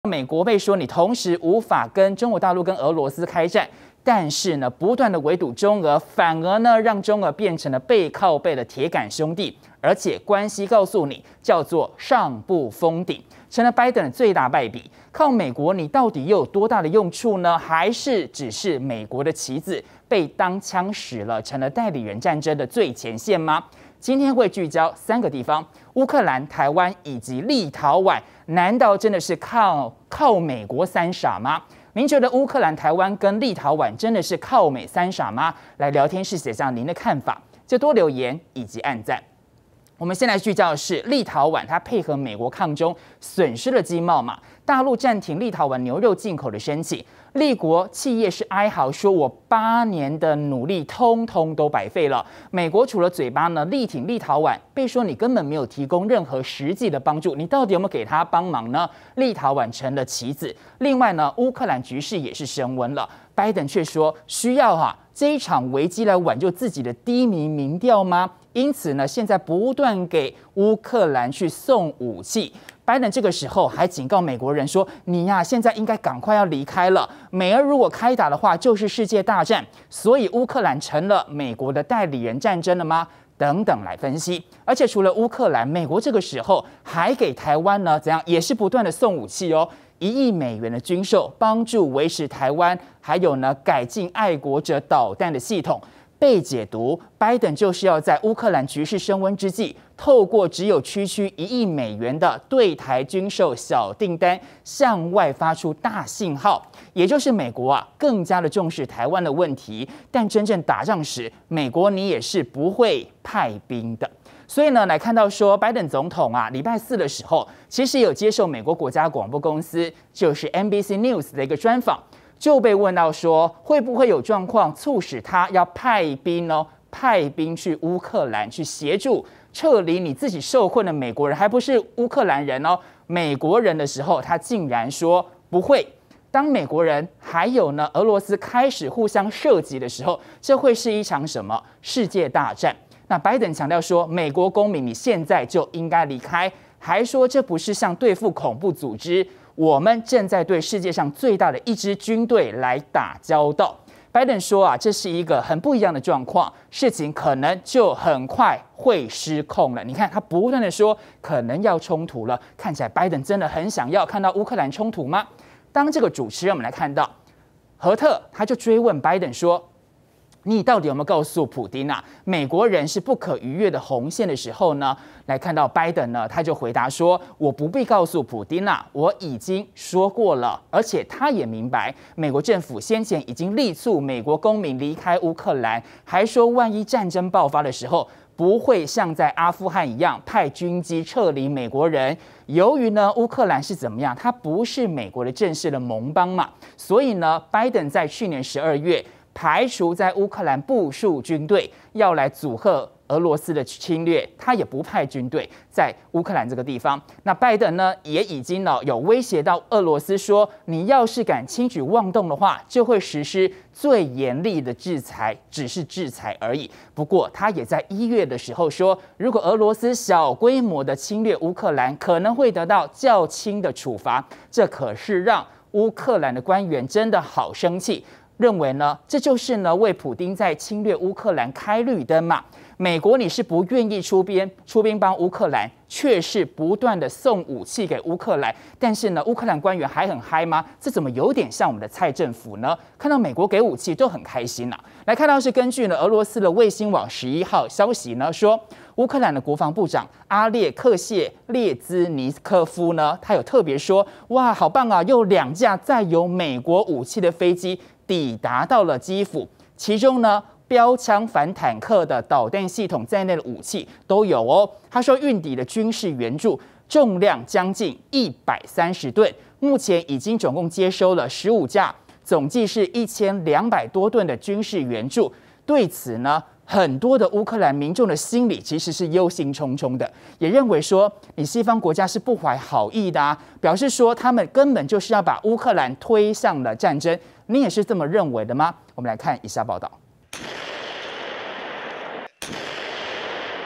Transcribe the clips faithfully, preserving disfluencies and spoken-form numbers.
美国被说你同时无法跟中国大陆跟俄罗斯开战，但是呢，不断的围堵中俄，反而呢让中俄变成了背靠背的铁杆兄弟，而且关系告诉你叫做上不封顶，成了拜登的最大败笔。靠美国，你到底又有多大的用处呢？还是只是美国的棋子被当枪使了，成了代理人战争的最前线吗？今天会聚焦三个地方：乌克兰、台湾以及立陶宛。难道真的是靠靠美国三傻吗？您觉得乌克兰、台湾跟立陶宛真的是靠美三傻吗？来聊天室写下您的看法，就多留言以及按赞。我们先来聚焦的是立陶宛，它配合美国抗中，损失了经贸嘛？大陆暂停立陶宛牛肉进口的申请，立国企业是哀嚎说，我八年的努力通通都白费了。美国除了嘴巴呢力挺立陶宛，被说你根本没有提供任何实际的帮助，你到底有没有给他帮忙呢？立陶宛成了棋子。另外呢，乌克兰局势也是升温了，拜登却说需要哈、啊、这一场危机来挽救自己的低迷民调吗？因此呢，现在不断给乌克兰去送武器。拜登这个时候还警告美国人说：“你呀、啊，现在应该赶快要离开了。美俄如果开打的话，就是世界大战。所以乌克兰成了美国的代理人战争了吗？”等等来分析。而且除了乌克兰，美国这个时候还给台湾呢，怎样也是不断的送武器哦，一亿美元的军售，帮助维持台湾，还有呢改进爱国者导弹的系统。被解读，拜登就是要在乌克兰局势升温之际，透过只有区区一亿美元的对台军售小订单，向外发出大信号，也就是美国啊更加的重视台湾的问题。但真正打仗时，美国你也是不会派兵的。所以呢，来看到说，拜登总统啊，礼拜四的时候，其实有接受美国国家广播公司，就是 N B C News 的一个专访。就被问到说，会不会有状况促使他要派兵呢？派兵去乌克兰去协助撤离你自己受困的美国人，还不是乌克兰人哦，美国人的时候，他竟然说不会。当美国人还有呢俄罗斯开始互相射击的时候，这会是一场什么世界大战？那拜登强调说，美国公民你现在就应该离开，还说这不是像对付恐怖组织。我们正在对世界上最大的一支军队来打交道。拜登说啊，这是一个很不一样的状况，事情可能就很快会失控了。你看，他不断的说可能要冲突了，看起来拜登真的很想要看到乌克兰冲突吗？当这个主持人我们来看到何特，他就追问拜登说，你到底有没有告诉普丁啊，美国人是不可逾越的红线的时候呢？来看到拜登呢，他就回答说，我不必告诉普丁啊，我已经说过了，而且他也明白，美国政府先前已经力促美国公民离开乌克兰，还说万一战争爆发的时候，不会像在阿富汗一样派军机撤离美国人。由于呢，乌克兰是怎么样，它不是美国的正式的盟邦嘛，所以呢，拜登在去年十二月排除在乌克兰部署军队，要来阻吓俄罗斯的侵略，他也不派军队在乌克兰这个地方。那拜登呢，也已经呢有威胁到俄罗斯说，你要是敢轻举妄动的话，就会实施最严厉的制裁，只是制裁而已。不过他也在一月的时候说，如果俄罗斯小规模的侵略乌克兰，可能会得到较轻的处罚。这可是让乌克兰的官员真的好生气。认为呢，这就是呢为普丁在侵略乌克兰开绿灯嘛？美国你是不愿意出兵出兵帮乌克兰，却是不断的送武器给乌克兰。但是呢，乌克兰官员还很嗨吗？这怎么有点像我们的蔡政府呢？看到美国给武器都很开心呐、啊。来看到是根据呢俄罗斯的卫星网十一号消息呢说，乌克兰的国防部长阿列克谢列兹尼科夫呢，他有特别说，哇，好棒啊，又两架载有美国武器的飞机抵达到了基辅，其中呢，标枪反坦克的导弹系统在内的武器都有哦。他说，运抵的军事援助重量将近一百三十吨，目前已经总共接收了十五架，总计是一千两百多吨的军事援助。对此呢，很多的乌克兰民众的心里其实是忧心忡忡的，也认为说你西方国家是不怀好意的啊，表示说他们根本就是要把乌克兰推向了战争。你也是这么认为的吗？我们来看以下报道。 俄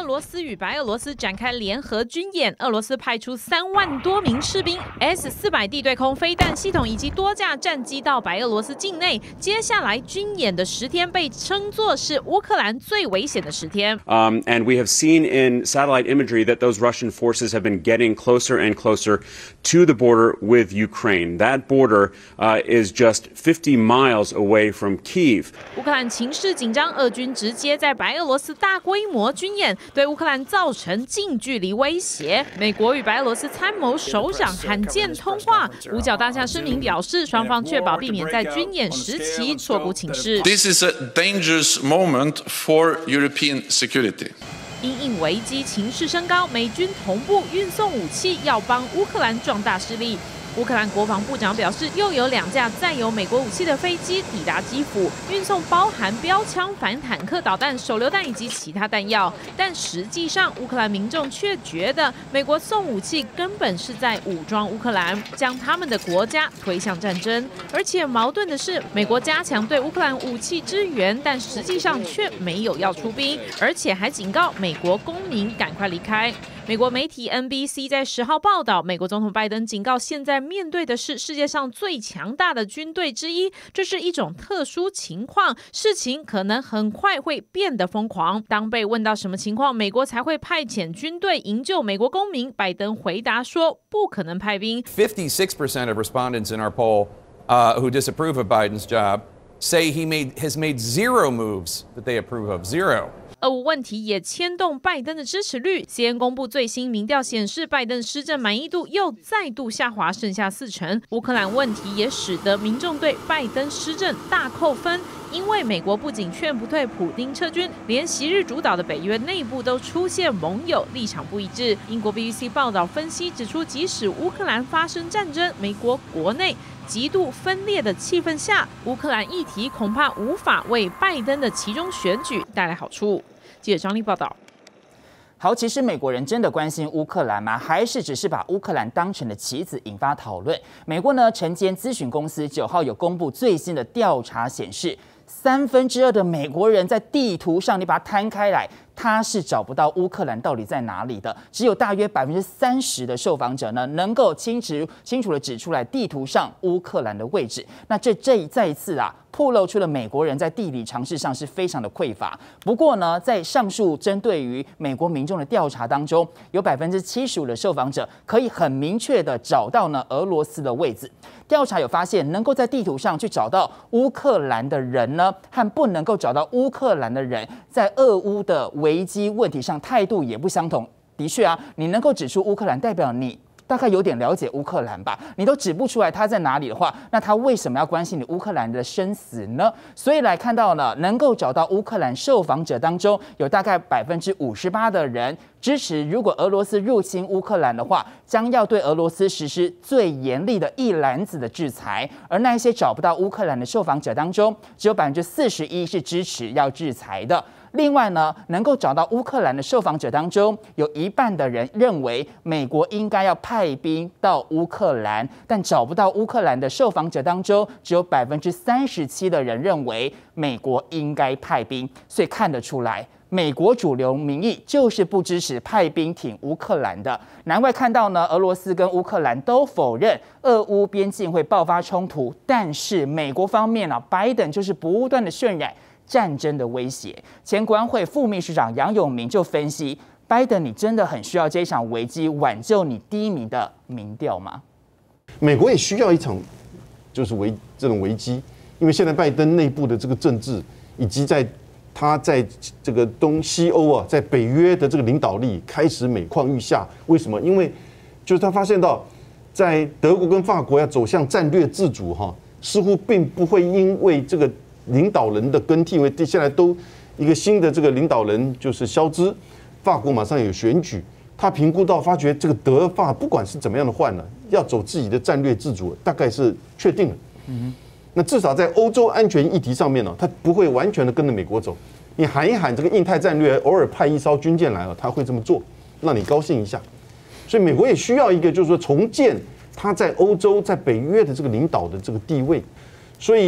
罗斯与白俄罗斯展开联合军演，俄罗斯派出三万多名士兵 S 四百 地对空飞弹系统以及多架战机到白俄罗斯境内。接下来军演的十天被称作是乌克兰最危险的十天。 Um, and we have seen in satellite imagery that those Russian forces have been getting closer and closer to the border with Ukraine. That border uh, is just fifty miles away from Kyiv. 乌克兰情势紧张，俄军直接在白俄罗斯大规模军演，对乌克兰造成近距离威胁。美国与白俄罗斯参谋首长罕见通话，五角大厦声明表示，双方确保避免在军演时期错估情势。 This is a dangerous moment for European security. 因应危机情势升高，美军同步运送武器，要帮乌克兰壮大势力。乌克兰国防部长表示，又有两架载有美国武器的飞机抵达基辅，运送包含标枪、反坦克导弹、手榴弹以及其他弹药。但实际上，乌克兰民众却觉得美国送武器根本是在武装乌克兰，将他们的国家推向战争。而且矛盾的是，美国加强对乌克兰武器支援，但实际上却没有要出兵，而且还警告美国公民赶快离开。美国媒体 N B C 在十号报道，美国总统拜登警告，现在面对的是世界上最强大的军队之一，这是一种特殊情况，事情可能很快会变得疯狂。当被问到什么情况美国才会派遣军队营救美国公民，拜登回答说，不可能派兵。 fifty-six percent of respondents in our poll uh, who disapprove of Biden's job say he made has made zero moves that they approve of. Zero. 俄乌问题也牵动拜登的支持率。C N N 公布最新民调显示，拜登施政满意度又再度下滑，剩下四成。乌克兰问题也使得民众对拜登施政大扣分，因为美国不仅劝不退普丁撤军，连昔日主导的北约内部都出现盟友立场不一致。英国 B B C 报道分析指出，即使乌克兰发生战争，美国国内极度分裂的气氛下，乌克兰议题恐怕无法为拜登的其中选举带来好处。记者张丽报道。 好，其实美国人真的关心乌克兰吗？还是只是把乌克兰当成了棋子，引发讨论？美国呢，晨间咨询公司九号有公布最新的调查显示，三分之二的美国人在地图上，你把它摊开来，他是找不到乌克兰到底在哪里的。只有大约百分之三十的受访者呢，能够清楚清楚的指出来地图上乌克兰的位置。那这这再一次啊，暴露出了美国人在地理常识上是非常的匮乏。不过呢，在上述针对于美国民众的调查当中，有百分之七十五的受访者可以很明确的找到呢俄罗斯的位置。调查有发现，能够在地图上去找到乌克兰的人呢，和不能够找到乌克兰的人，在俄乌的危机问题上态度也不相同。的确啊，你能够指出乌克兰，代表你大概有点了解乌克兰吧？你都指不出来他在哪里的话，那他为什么要关心你乌克兰的生死呢？所以来看到了，能够找到乌克兰受访者当中，有大概百分之五十八的人支持，如果俄罗斯入侵乌克兰的话，将要对俄罗斯实施最严厉的一篮子的制裁。而那一些找不到乌克兰的受访者当中，只有百分之四十一是支持要制裁的。另外呢，能够找到乌克兰的受访者当中，有一半的人认为美国应该要派兵到乌克兰，但找不到乌克兰的受访者当中，只有百分之三十七的人认为美国应该派兵。所以看得出来，美国主流民意就是不支持派兵挺乌克兰的。难怪看到呢，俄罗斯跟乌克兰都否认俄乌边境会爆发冲突，但是美国方面啊，拜登就是不断的渲染战争的威胁。前国安会副秘书长杨永明就分析，拜登，你真的很需要这场危机挽救你第一名的民调吗？ 美国也需要一场就是危这种危机，因为现在拜登内部的这个政治，以及在他在这个东西欧啊，在北约的这个领导力开始每况愈下。为什么？因为就是他发现到，在德国跟法国要走向战略自主哈，似乎并不会因为这个领导人的更替，因为现在都一个新的这个领导人就是肖兹，法国马上有选举，他评估到发觉这个德法不管是怎么样的换了，要走自己的战略自主，大概是确定了。嗯，那至少在欧洲安全议题上面呢，他不会完全的跟着美国走。你喊一喊这个印太战略，偶尔派一艘军舰来了，他会这么做，让你高兴一下。所以美国也需要一个，就是说重建他在欧洲、在北约的这个领导的这个地位。所以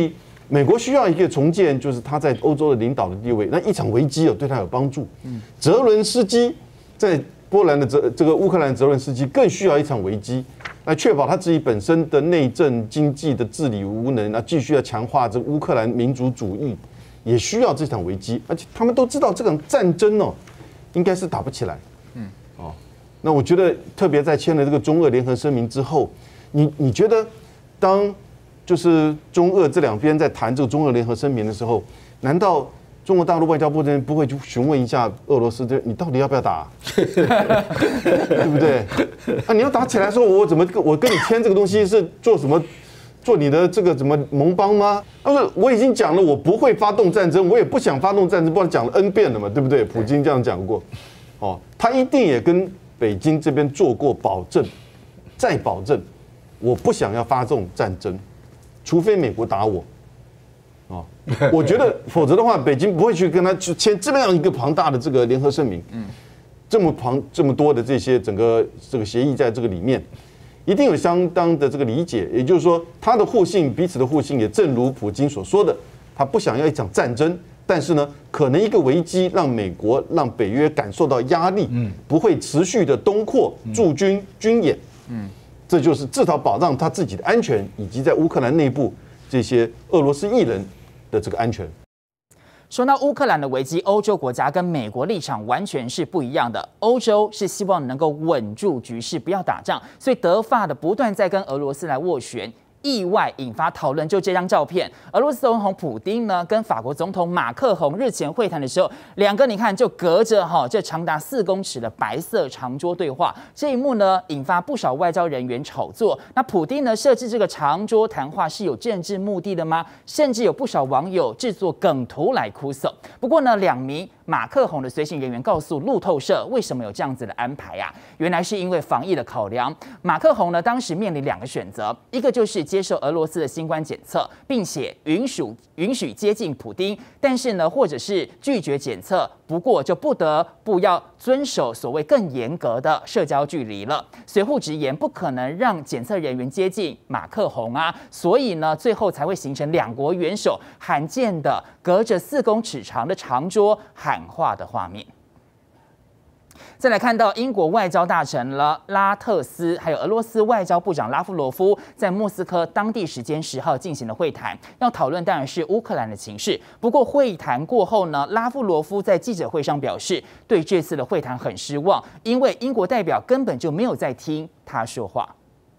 美国需要一个重建，就是他在欧洲的领导的地位。那一场危机哦，对他有帮助。泽伦斯基在波兰的泽这个乌克兰泽伦斯基更需要一场危机，来确保他自己本身的内政经济的治理无能，那继续要强化这乌克兰民族主义，也需要这场危机。而且他们都知道这场战争哦，应该是打不起来。嗯，哦，那我觉得特别在签了这个中俄联合声明之后，你你觉得当就是中俄这两边在谈这个中俄联合声明的时候，难道中国大陆外交部这边不会去询问一下俄罗斯，这你到底要不要打、啊，对不对？啊，你要打起来说，我怎么我跟你签这个东西是做什么？做你的这个怎么盟邦吗？他说我已经讲了，我不会发动战争，我也不想发动战争，不然讲了 N 遍了嘛，对不对？普京这样讲过，哦，他一定也跟北京这边做过保证，再保证，我不想要发动战争。除非美国打我，哦，我觉得否则的话，北京不会去跟他去签这么样一个庞大的这个联合声明，嗯，这么庞这么多的这些整个这个协议在这个里面，一定有相当的这个理解。也就是说，他的互信，彼此的互信，也正如普京所说的，他不想要一场战争，但是呢，可能一个危机让美国、让北约感受到压力，嗯，不会持续的东扩驻军军演，嗯。这就是至少保障他自己的安全，以及在乌克兰内部这些俄罗斯艺人的这个安全。 说到乌克兰的危机，欧洲国家跟美国立场完全是不一样的。欧洲是希望能够稳住局势，不要打仗，所以德法的不断在跟俄罗斯来斡旋。意外引发讨论，就这张照片，俄罗斯总统普丁呢跟法国总统马克宏日前会谈的时候，两个你看就隔着哈这长达四公尺的白色长桌对话，这一幕呢引发不少外交人员炒作。那普丁呢设置这个长桌谈话是有政治目的的吗？甚至有不少网友制作梗图来哭诉。不过呢，两名马克宏的随行人员告诉路透社，为什么有这样子的安排啊？原来是因为防疫的考量。马克宏呢当时面临两个选择，一个就是接受俄罗斯的新冠检测，并且允许允许接近普丁，但是呢，或者是拒绝检测，不过就不得不要遵守所谓更严格的社交距离了。随后直言，不可能让检测人员接近马克宏啊，所以呢，最后才会形成两国元首罕见的隔着四公尺长的长桌喊话的画面。再来看到英国外交大臣了拉特斯，还有俄罗斯外交部长拉夫罗夫在莫斯科当地时间十号进行了会谈，要讨论当然是乌克兰的情势。不过会谈过后呢，拉夫罗夫在记者会上表示，对这次的会谈很失望，因为英国代表根本就没有在听他说话。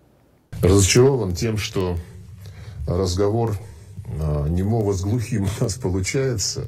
Разочарован тем, что разговор немого с глухим у нас получается.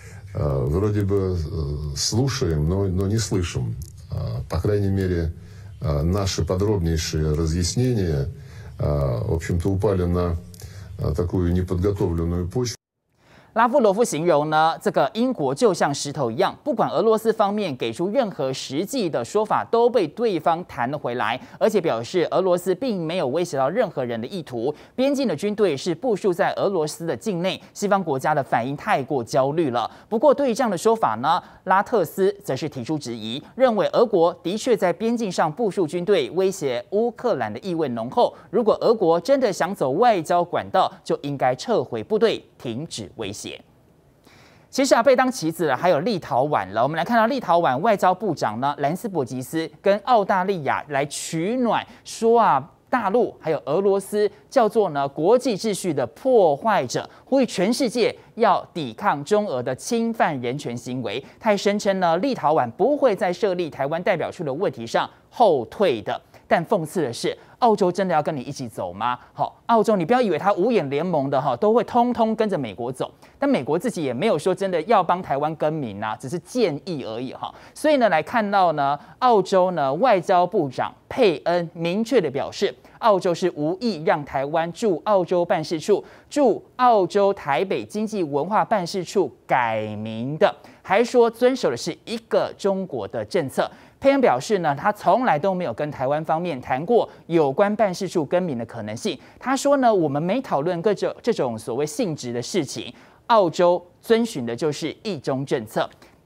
Вроде бы слушаем, но, но не слышим. По крайней мере, наши подробнейшие разъяснения, в общем-то, упали на такую неподготовленную почву. 拉夫罗夫形容呢，这个英国就像石头一样，不管俄罗斯方面给出任何实际的说法，都被对方弹了回来，而且表示俄罗斯并没有威胁到任何人的意图。边境的军队是部署在俄罗斯的境内，西方国家的反应太过焦虑了。不过，对于这样的说法呢，拉特斯则是提出质疑，认为俄国的确在边境上部署军队，威胁乌克兰的意味浓厚。如果俄国真的想走外交管道，就应该撤回部队，停止威胁。其实啊，被当棋子了，还有立陶宛了。我们来看到立陶宛外交部长呢，兰斯伯吉斯跟澳大利亚来取暖，说啊，大陆还有俄罗斯叫做呢国际秩序的破坏者，呼吁全世界要抵抗中俄的侵犯人权行为。他还声称呢，立陶宛不会在设立台湾代表处的问题上后退的。但讽刺的是，澳洲真的要跟你一起走吗？好，澳洲你不要以为他五眼联盟的哈都会通通跟着美国走，但美国自己也没有说真的要帮台湾更名啊，只是建议而已哈。所以呢，来看到呢，澳洲呢外交部长佩恩明确的表示，澳洲是无意让台湾驻澳洲办事处驻澳洲台北经济文化办事处改名的，还说遵守的是一个中国的政策。佩恩表示呢，他从来都没有跟台湾方面谈过有关办事处更名的可能性。他说呢，我们没讨论各种这种所谓性质的事情，澳洲遵循的就是一中政策。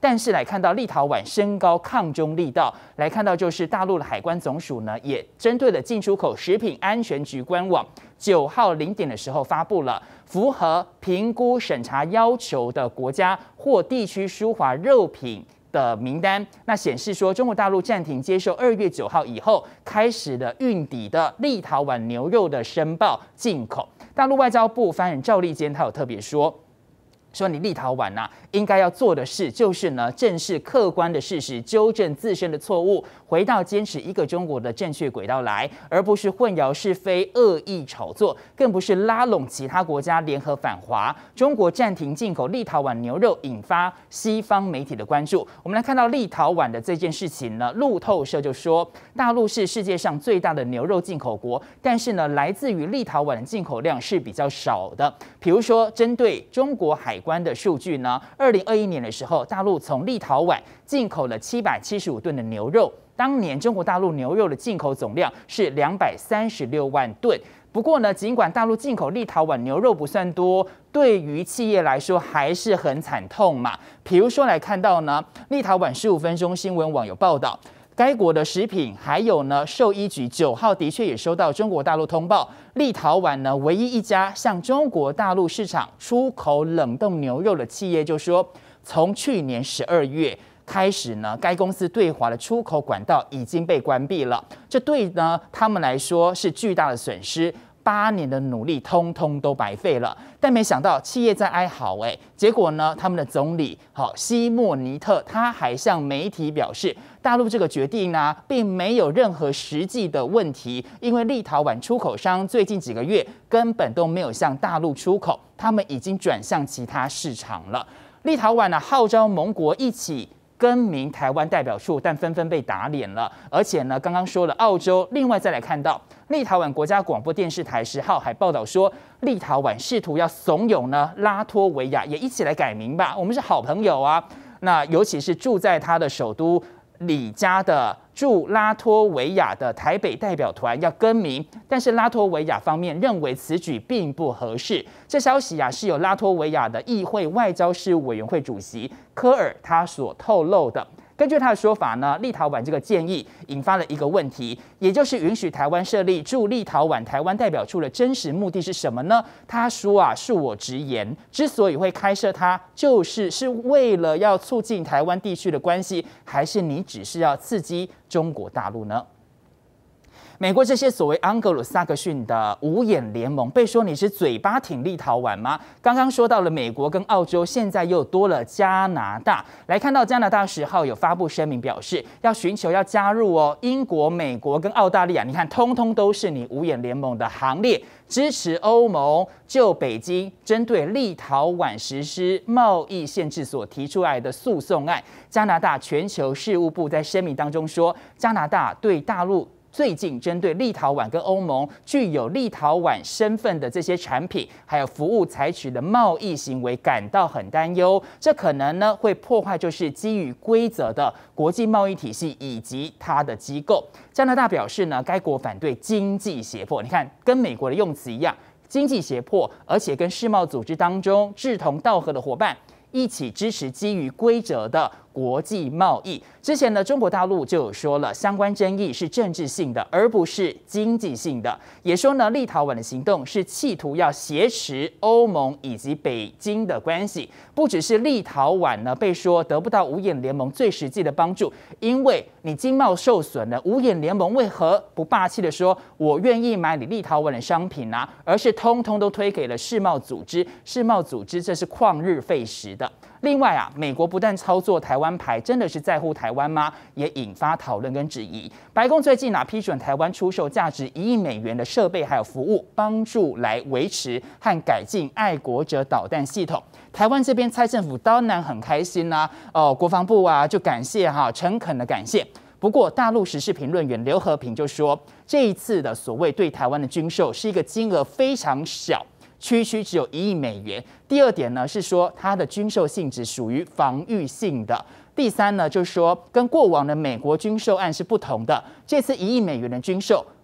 但是来看到立陶宛升高抗中力道，来看到就是大陆的海关总署呢，也针对了进出口食品安全局官网九号零点的时候发布了符合评估审查要求的国家或地区输华肉品的名单，那显示说中国大陆暂停接受二月九号以后开始的运抵的立陶宛牛肉的申报进口。大陆外交部发言人赵立坚他有特别说。说你立陶宛呐、啊，应该要做的事就是呢，正视客观的事实，纠正自身的错误，回到坚持一个中国的正确轨道来，而不是混淆是非、恶意炒作，更不是拉拢其他国家联合反华。中国暂停进口立陶宛牛肉，引发西方媒体的关注。我们来看到立陶宛的这件事情呢，路透社就说，大陆是世界上最大的牛肉进口国，但是呢，来自于立陶宛的进口量是比较少的。比如说，针对中国海关的数据呢，二零二一年的时候，大陆从立陶宛进口了七百七十五吨的牛肉。当年中国大陆牛肉的进口总量是两百三十六万吨。不过呢，尽管大陆进口立陶宛牛肉不算多，对于企业来说还是很惨痛嘛。比如说来看到呢，立陶宛十五分钟新闻网有报道。该国的食品还有呢兽医局九号的确也收到中国大陆通报，立陶宛呢唯一一家向中国大陆市场出口冷冻牛肉的企业就说，从去年十二月开始呢，该公司对华的出口管道已经被关闭了，这对呢他们来说是巨大的损失。八年的努力通通都白费了，但没想到企业在哀嚎，哎，结果呢，他们的总理好西莫尼特他还向媒体表示，大陆这个决定呢，并没有任何实际的问题，因为立陶宛出口商最近几个月根本都没有向大陆出口，他们已经转向其他市场了。立陶宛呢，号召盟国一起更名台湾代表处，但纷纷被打脸了。而且呢，刚刚说了澳洲，另外再来看到立陶宛国家广播电视台十号还报道说，立陶宛试图要怂恿呢拉脱维亚也一起来改名吧，我们是好朋友啊。那尤其是住在他的首都里加的驻拉脱维亚的台北代表团要更名，但是拉脱维亚方面认为此举并不合适。这消息啊是由拉脱维亚的议会外交事务委员会主席科尔他所透露的。根据他的说法呢，立陶宛这个建议引发了一个问题，也就是允许台湾设立驻立陶宛台湾代表处的真实目的是什么呢？他说啊，恕我直言，之所以会开设它，就是是为了要促进台湾地区的关系，还是你只是要刺激中国大陆呢？美国这些所谓盎格鲁撒克逊的五眼联盟，被说你是嘴巴挺立陶宛吗？刚刚说到了美国跟澳洲，现在又多了加拿大。来看到加拿大十号有发布声明，表示要寻求要加入哦，英国、美国跟澳大利亚，你看通通都是你五眼联盟的行列，支持欧盟就北京针对立陶宛实施贸易限制所提出来的诉讼案。加拿大全球事务部在声明当中说，加拿大对大陆最近针对立陶宛跟欧盟具有立陶宛身份的这些产品还有服务采取的贸易行为感到很担忧，这可能呢会破坏就是基于规则的国际贸易体系以及它的机构。加拿大表示呢，该国反对经济胁迫，你看跟美国的用词一样，经济胁迫，而且跟世贸组织当中志同道合的伙伴一起支持基于规则的国际贸易。之前呢，中国大陆就有说了，相关争议是政治性的，而不是经济性的。也说呢，立陶宛的行动是企图要挟持欧盟以及北京的关系。不只是立陶宛呢被说得不到五眼联盟最实际的帮助，因为你经贸受损了，五眼联盟为何不霸气的说我愿意买你立陶宛的商品啊，而是通通都推给了世贸组织？世贸组织这是旷日费时的。另外啊，美国不但操作台湾牌，真的是在乎台湾吗？也引发讨论跟质疑。白宫最近啊批准台湾出售价值一亿美元的设备还有服务，帮助来维持和改进爱国者导弹系统。台湾这边蔡政府当然很开心啦、啊，哦，国防部啊就感谢哈、啊，诚恳的感谢。不过，大陆时事评论员刘和平就说，这一次的所谓对台湾的军售是一个金额非常小。区区只有一亿美元。第二点呢是说，它的军售性质属于防御性的。第三呢，就是说跟过往的美国军售案是不同的。这次一亿美元的军售，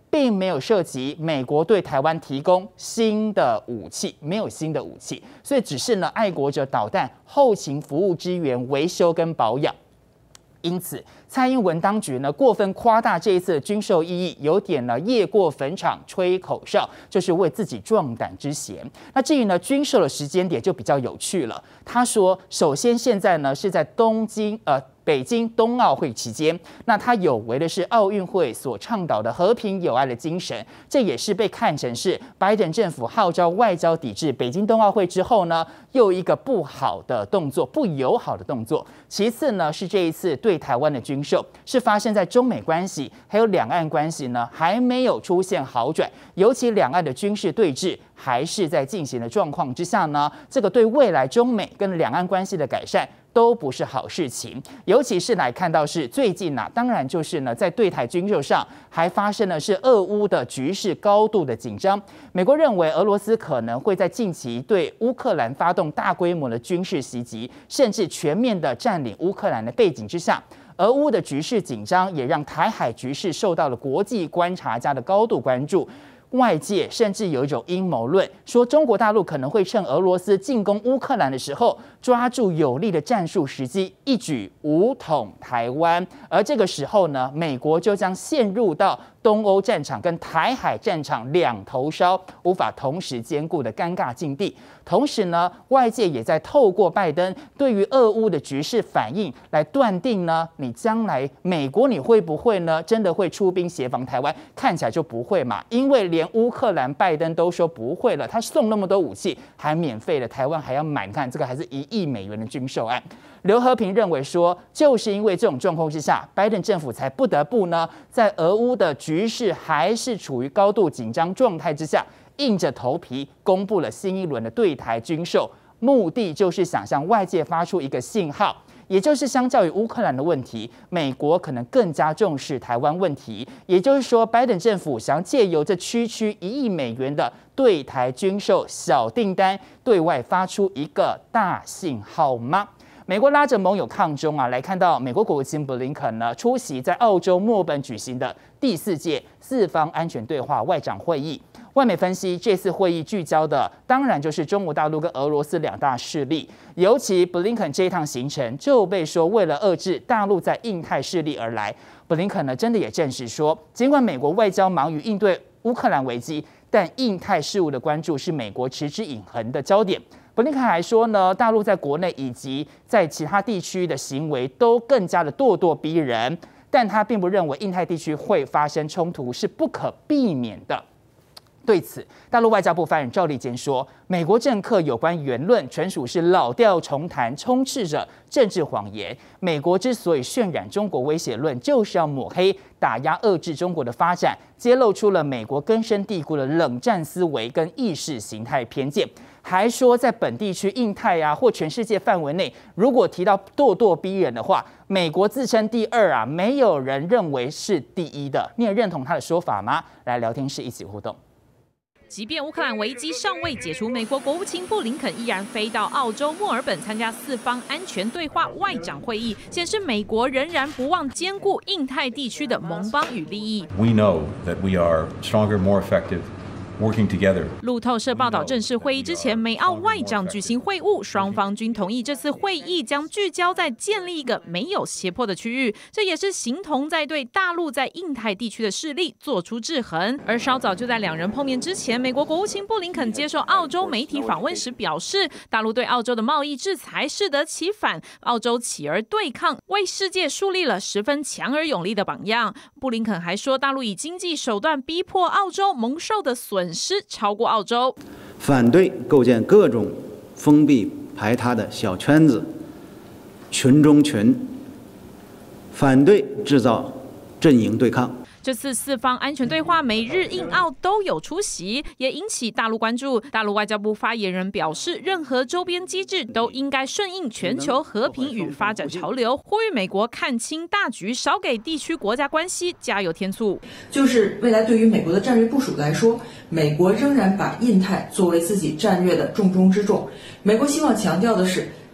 并没有涉及美国对台湾提供新的武器，没有新的武器，所以只是呢爱国者导弹后勤服务支援、维修跟保养。因此，蔡英文当局呢过分夸大这一次的军售意义，有点呢夜过坟场吹口哨，就是为自己壮胆之嫌。那至于呢军售的时间点就比较有趣了。他说，首先现在呢是在东京呃。北京冬奥会期间，那它有违的是奥运会所倡导的和平友爱的精神，这也是被看成是拜登政府号召外交抵制北京冬奥会之后呢，又一个不好的动作，不友好的动作。其次呢，是这一次对台湾的军售，是发生在中美关系还有两岸关系呢还没有出现好转，尤其两岸的军事对峙还是在进行的状况之下呢，这个对未来中美跟两岸关系的改善都不是好事情，尤其是来看到是最近啊，当然就是呢，在对台军售上还发生的是俄乌的局势高度的紧张。美国认为俄罗斯可能会在近期对乌克兰发动大规模的军事袭击，甚至全面的占领乌克兰的背景之下，俄乌的局势紧张也让台海局势受到了国际观察家的高度关注。外界甚至有一种阴谋论，说中国大陆可能会趁俄罗斯进攻乌克兰的时候，抓住有利的战术时机，一举武统台湾。而这个时候呢，美国就将陷入到东欧战场跟台海战场两头烧，无法同时兼顾的尴尬境地。同时呢，外界也在透过拜登对于俄乌的局势反应来断定呢，你将来美国你会不会呢真的会出兵协防台湾？看起来就不会嘛，因为连乌克兰拜登都说不会了，他送那么多武器还免费的，台湾还要买，你看这个还是一亿美元的军售案。刘和平认为说，就是因为这种状况之下，拜登政府才不得不呢，在俄乌的局势还是处于高度紧张状态之下，硬着头皮公布了新一轮的对台军售，目的就是想向外界发出一个信号，也就是相较于乌克兰的问题，美国可能更加重视台湾问题。也就是说，拜登政府想借由这区区一亿美元的对台军售小订单，对外发出一个大信号吗？美国拉着盟友抗中啊，来看到美国国务卿布林肯呢出席在澳洲墨尔本举行的第四届四方安全对话外长会议。外媒分析，这次会议聚焦的当然就是中国大陆跟俄罗斯两大势力，尤其布林肯这一趟行程就被说为了遏制大陆在印太势力而来。布林肯呢真的也证实说，尽管美国外交忙于应对乌克兰危机，但印太事务的关注是美国持之以恒的焦点。布林肯还说呢，大陆在国内以及在其他地区的行为都更加的咄咄逼人，但他并不认为印太地区会发生冲突是不可避免的。对此，大陆外交部发言人赵立坚说，美国政客有关言论纯属是老调重弹，充斥着政治谎言。美国之所以渲染中国威胁论，就是要抹黑、打压、遏制中国的发展，揭露出了美国根深蒂固的冷战思维跟意识形态偏见。还说，在本地区、印太啊或全世界范围内，如果提到咄咄逼人的话，美国自称第二啊，没有人认为是第一的。你也认同他的说法吗？来聊天室一起互动。 即便乌克兰危机尚未解除，美国国务卿布林肯依然飞到澳洲墨尔本参加四方安全对话外长会议，显示美国仍然不忘兼顾印太地区的盟邦与利益。 We know that we are stronger, more effective. Working together. 路透社报道，正式会议之前，美澳外长举行会晤，双方均同意这次会议将聚焦在建立一个没有胁迫的区域，这也是形同在对大陆在印太地区的势力做出制衡。而稍早就在两人碰面之前，美国国务卿布林肯接受澳洲媒体访问时表示，大陆对澳洲的贸易制裁适得其反，澳洲起而对抗，为世界树立了十分强而有力的榜样。布林肯还说，大陆以经济手段逼迫澳洲蒙受的损失超过澳洲， 反对构建各种封闭排他的小圈子、群中群，反对制造阵营对抗。 这次四方安全对话，美日印澳都有出席，也引起大陆关注。大陆外交部发言人表示，任何周边机制都应该顺应全球和平与发展潮流，呼吁美国看清大局，少给地区国家关系加油添醋。 就是未来对于美国的战略部署来说，美国仍然把印太作为自己战略的重中之重。美国希望强调的是，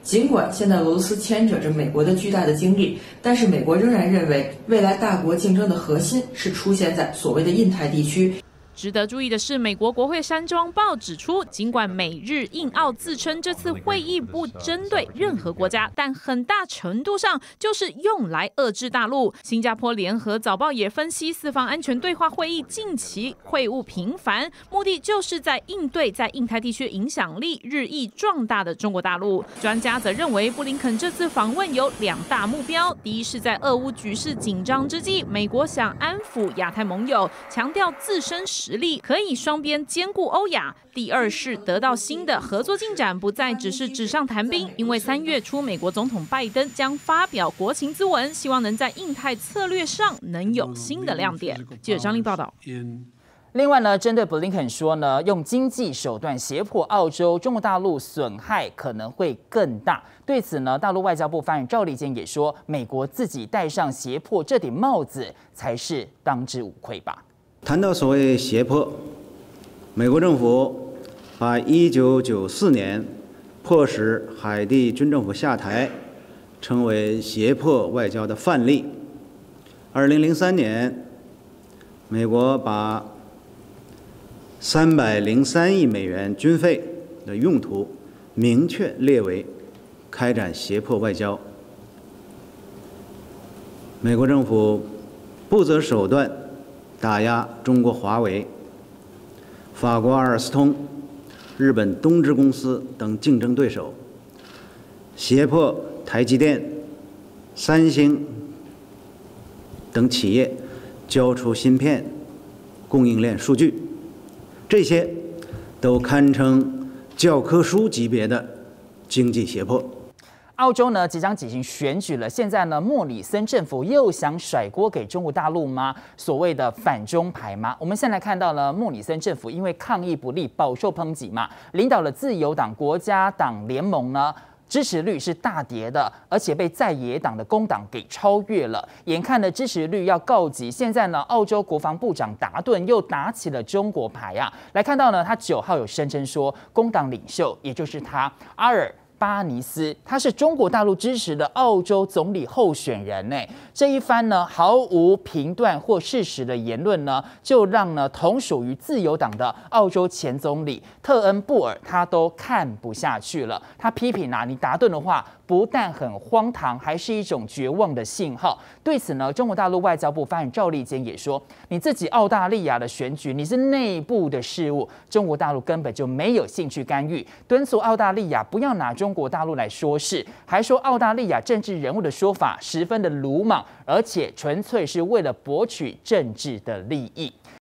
尽管现在俄罗斯牵扯着美国的巨大的精力，但是美国仍然认为，未来大国竞争的核心是出现在所谓的印太地区。 值得注意的是，美国国会山庄报指出，尽管美日印澳自称这次会议不针对任何国家，但很大程度上就是用来遏制大陆。新加坡联合早报也分析，四方安全对话会议近期会晤频繁，目的就是在应对在印太地区影响力日益壮大的中国大陆。专家则认为，布林肯这次访问有两大目标：第一是在俄乌局势紧张之际，美国想安抚亚太盟友，强调自身实力可以双边兼顾欧亚；第二是得到新的合作进展，不再只是纸上谈兵。因为三月初，美国总统拜登将发表国情咨文，希望能在印太策略上能有新的亮点。记者张丽报道。 另外呢，针对布林肯说呢，用经济手段胁迫澳洲，中国大陆损害可能会更大。对此呢，大陆外交部发言人赵立坚也说，美国自己戴上胁迫这顶帽子才是当之无愧吧。 谈到所谓胁迫，美国政府把一九九四年迫使海地军政府下台称为胁迫外交的范例。二零零三年，美国把三百零三亿美元军费的用途明确列为开展胁迫外交。美国政府不择手段打压中国华为、法国阿尔斯通、日本东芝公司等竞争对手，胁迫台积电、三星等企业交出芯片供应链数据，这些都堪称教科书级别的经济胁迫。 澳洲呢即将举行选举了，现在呢莫里森政府又想甩锅给中国大陆吗？所谓的反中牌吗？我们现在看到了莫里森政府因为抗议不力饱受抨击嘛，领导了自由党国家党联盟呢支持率是大跌的，而且被在野党的工党给超越了，眼看的支持率要告急。现在呢，澳洲国防部长达顿又打起了中国牌啊！来看到呢，他九号有声称说，工党领袖也就是他阿尔巴尼斯，他是中国大陆支持的澳洲总理候选人呢。这一番呢毫无评断或事实的言论呢，就让呢同属于自由党的澳洲前总理特恩布尔他都看不下去了。他批评啊，你达顿的话不但很荒唐，还是一种绝望的信号。对此呢，中国大陆外交部发言人赵立坚也说，你自己澳大利亚的选举你是内部的事务，中国大陆根本就没有兴趣干预，敦促澳大利亚不要拿中国大陆来说事，还说澳大利亚政治人物的说法十分的鲁莽，而且纯粹是为了博取政治的利益。